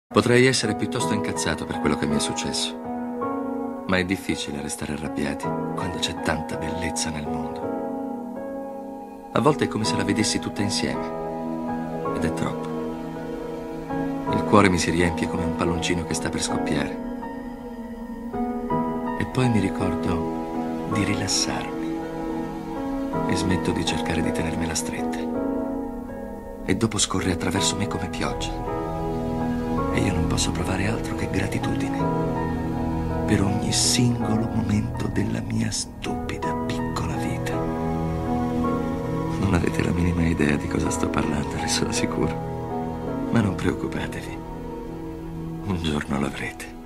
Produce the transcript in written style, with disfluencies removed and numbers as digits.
Potrei essere piuttosto incazzato per quello che mi è successo, ma è difficile restare arrabbiati quando c'è tanta bellezza nel mondo. A volte è come se la vedessi tutta insieme, ed è troppo. Il cuore mi si riempie come un palloncino che sta per scoppiare. E poi mi ricordo di rilassarmi e smetto di cercare di tenermela stretta. E dopo scorre attraverso me come pioggia. E io non posso provare altro che gratitudine per ogni singolo momento della mia stupida piccola vita. Non avete la minima idea di cosa sto parlando, ne sono sicuro. Ma non preoccupatevi, un giorno l'avrete.